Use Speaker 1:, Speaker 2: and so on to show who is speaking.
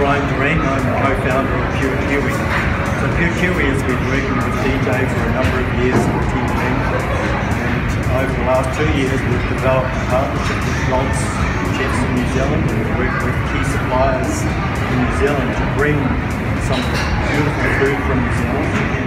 Speaker 1: Direen. I'm the co-founder of Kiwi. So Kiwi has been working with DJ for a number of years on TV, and over the last 2 years we've developed a partnership with Logs chefs in New Zealand, and we've worked with key suppliers in New Zealand to bring some beautiful food from New Zealand